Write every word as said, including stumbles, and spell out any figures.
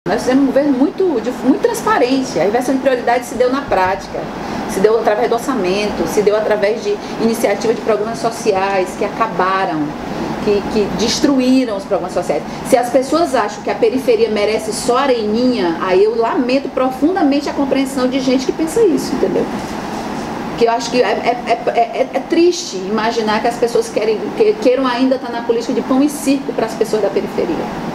Nós fizemos um governo muito, de, muito transparente. A inversão de prioridade se deu na prática, se deu através do orçamento, se deu através de iniciativa de programas sociais que acabaram, que, que destruíram os programas sociais. Se as pessoas acham que a periferia merece só areninha, aí eu lamento profundamente a compreensão de gente que pensa isso, entendeu? Que eu acho que é, é, é, é, é triste imaginar que as pessoas querem, que, queiram ainda estar na política de pão e circo para as pessoas da periferia.